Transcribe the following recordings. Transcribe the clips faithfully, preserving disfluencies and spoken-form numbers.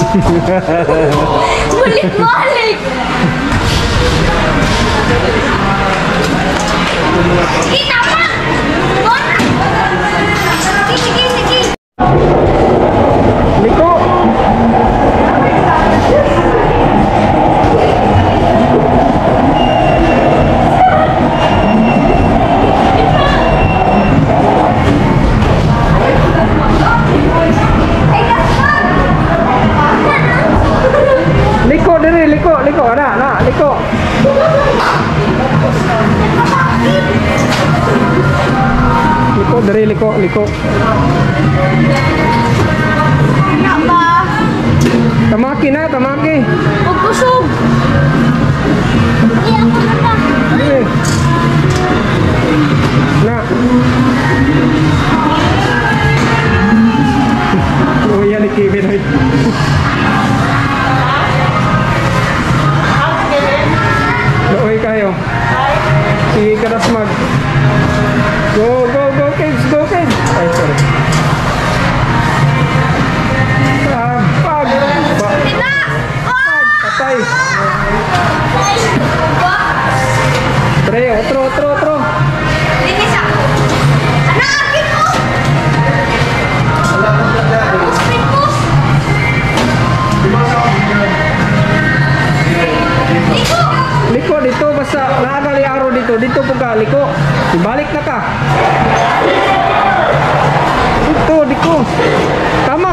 Balik-balik. Sige, tama. Sige, sige, sige. Liko. Liko diri, liko, liko, ada, nak, liko. Liko diri, liko, liko. Kenapa? Tamaki na, tamaki. Pagkusog. Iya, ako na. Diri. Nak. Oh iya, ni Kevin. Doy kayo. Sige ka na smag. Go, go, go kids, go kids. Ay, sorry. Ah, pag. Pag. Patay. Tre, otro, otro, otro. Linis ako. Anak, akin mo. Puspin mo. Liko. Liko dito basta naagali araw dito. Dito po ka, liko. Balik na ka. Dito, dito. Tamak.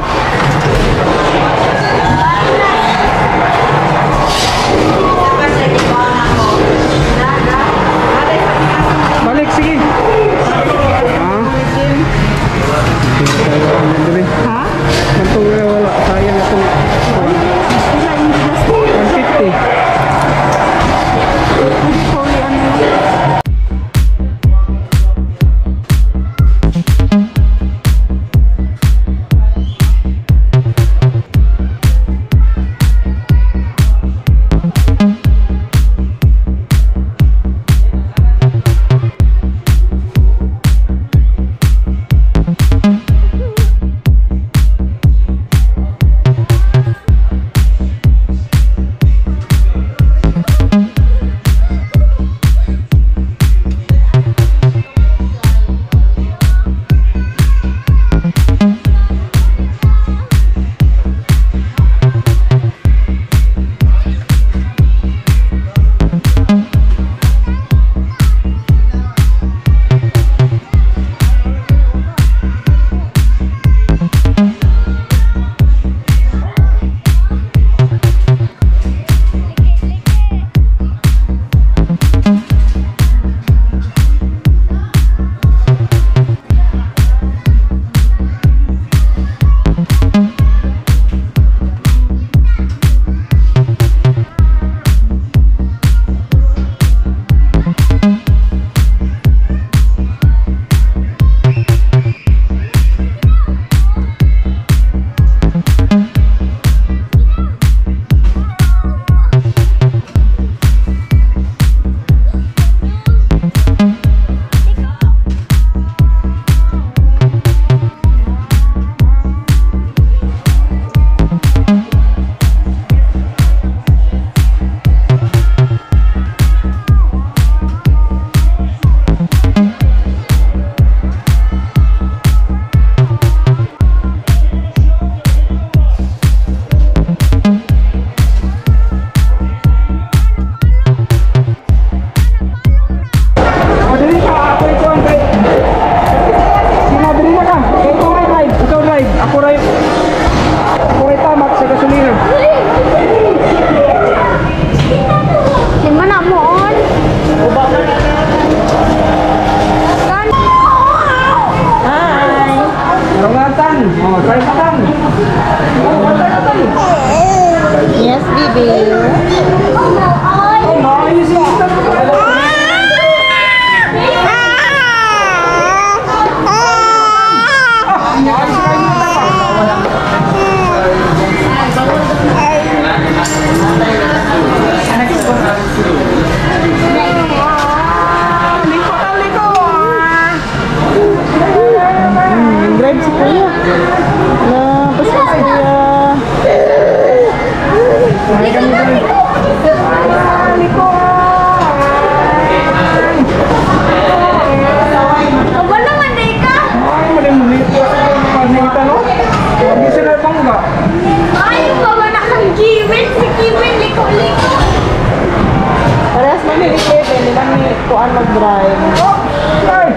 Balik, sige. Ha? Mantong wala. Sayang itong one fifty. Yes, baby. Oh, maayos yung kita mo. Drive si Kuya. Na, basta si Kuya. Ay, kami kami. Aba naman, Deka. Ay, malimlit. Kasi kita, no? Hindi sila bangga. Ay, bawa na kang Kiwin. Si Kiwin, liko-liko. Parehas man ni Kevin, di man ni kuan mag-drive. Ay!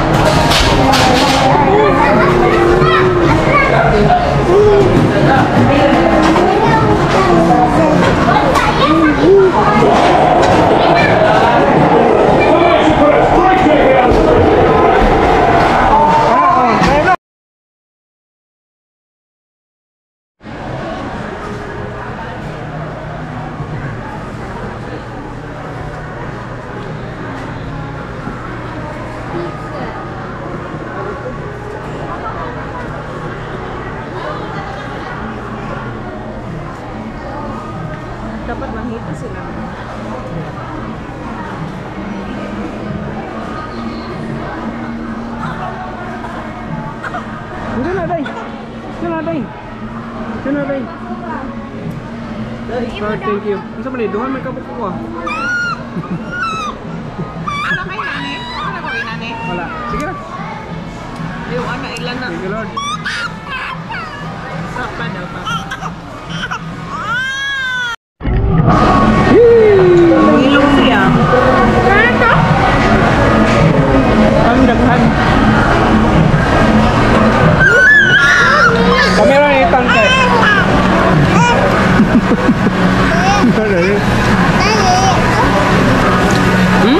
Dapat mangita sila. Hindi na, day. Hindi na, day. Hindi na, day. Ah, thank you. Isa pa ni, duhan may kapok ko ah. Ano kay nani? Ano ko kay nani? Wala. Sige na. Yung ano ilan na. Thank you, Lord. Sa pa daw pa. Ilong siya. Ang daghan. Kamera ni tangkay. Hmm?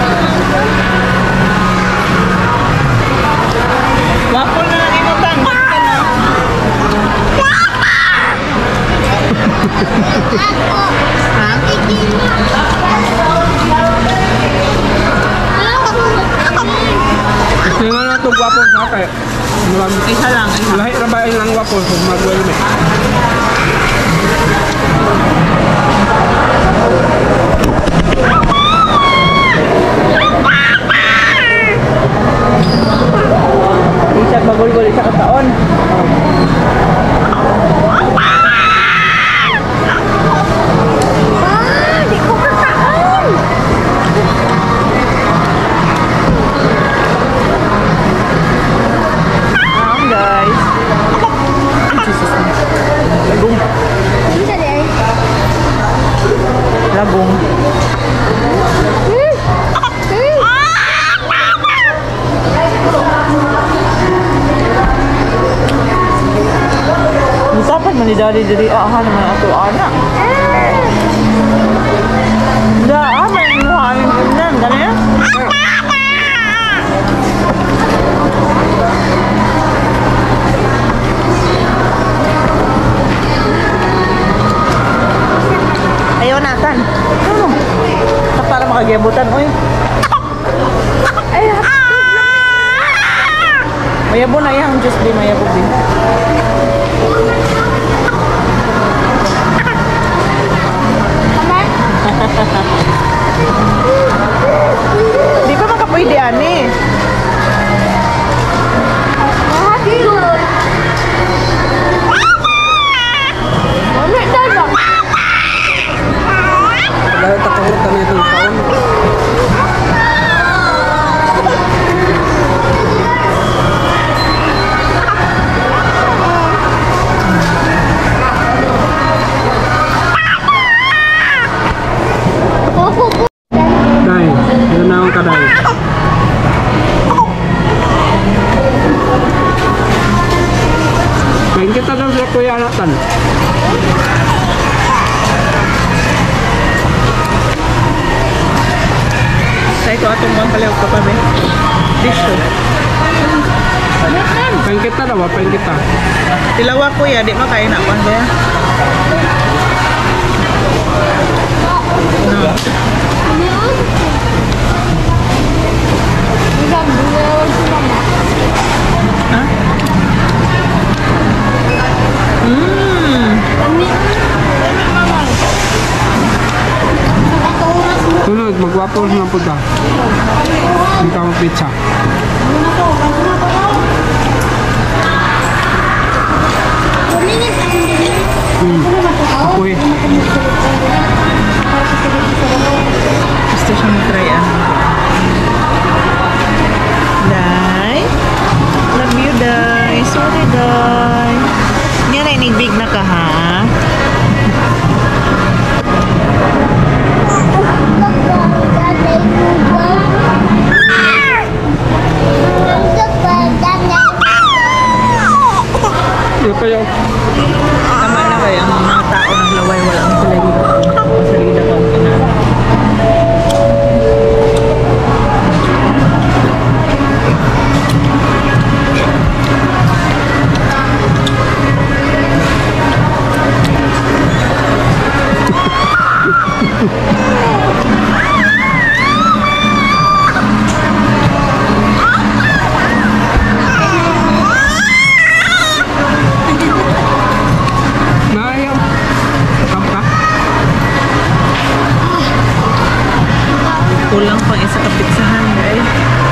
Wapo na lang imo tang. Gusto nga na ito guwapo sa kay. Isa lang, isa. Lahi na ba ilang guwapo kung mag-welme? Isa magulgul isa ka taon. Ah, di ko kakaon. Um, guys. Lagong. Bisa deh. Lagong. Hmm. Hmm. Musapan man ni Daddy diri aha naman ato anak. Da, ama yung muhaling kunan, gani? Ayaw natan. Ano? Sa para makagyabutan, oy. Ay, mayabo na yang just di mayabo din. Di pa makapwede ani. Mahal. Mana dah? Dahil tatahutan na itong taon. Day, yun na akong kaday. Kain kita daw sa kuya anatan. Sa ito atong bang kaliw ka pa, be? Tissue. Kain kita daw, kain kita. Tilawa ko ya, di makain na pan ba? No. Ha? Mmm. Sunod, magwapo na po ta. Hindi ka mag-pizza. Hmm. Apoy. sorry, day. Nga rin, big na ka, ha? Yung kayo. Tama na kayo, ang mga tao ng laway, wala ang sila dito. Salida ko ang kinala. Nayam. Kamka. Kulang pang isa kapitsahan, guys.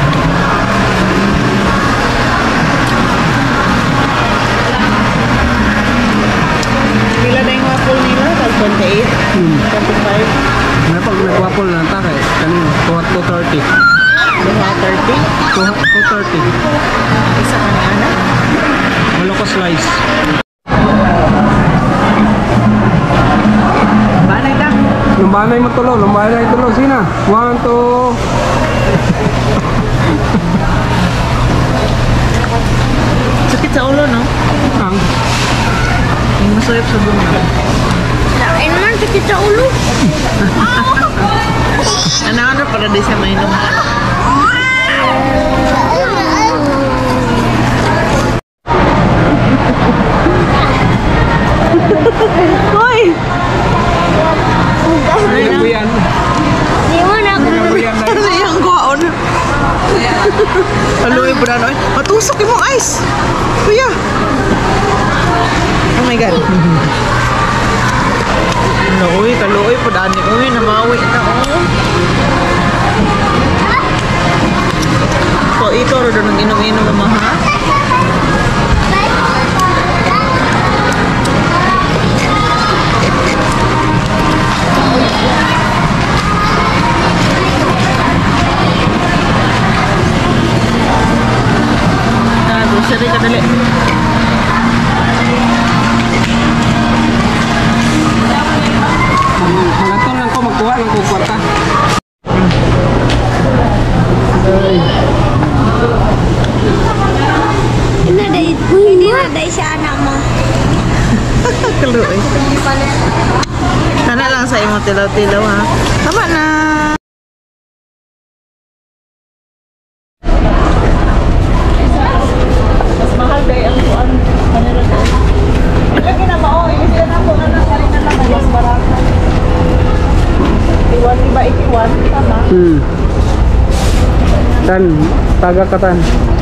Pila na yung waffle nila? twenty-eight? Hmm. twenty-five? May pag nag-waffle na ta kay kanino two thirty. thirty? two thirty. Isa ka nga na? Walo ko slice. Banay ta? Lumbanay mo tulo, lumbanay tulo. Sina? One, two. Sakit sa ulo, no? Ang. Yung masayap sa bunga. Lain naman, sakit sa ulo. Ano-ano para di sa mainom. Hoy! Ano po yan? Di mo na ako. Ano po yan? Ano yung kuhaon? Aluy, brano. Matusok yung mga ice. Kuya. Oh my God. Ano, uy, kaluoy po daan ni uy, namawi na oh. So, ito, ro doon inom-inom mo ha? Ah, grocery ka dali. Magatol lang ko, magkuha lang ko kwarta. Ay. Hindi na dahil, hindi na dahil siya anak mo. Kaluoy. Sana lang sa imo tilaw-tilaw ha. Tama na. Mas mahal day ang kuan. Kanila to. Lagi na mao, ini sila na po na nang na lang mas barato. Iwan iba ikiwan tama. Hmm. Tan, taga katan.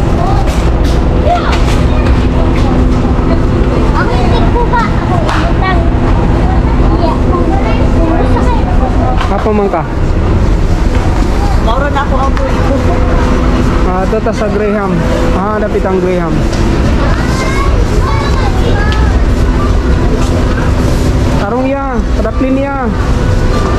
Ang hindi ko ba? Ako utang. Iya. Apa man ka? Maura na ako ang tuig ko. Ah, ito ta sa Graham. Ah, dapit ang Graham. Tarong ya, kadaplin ya.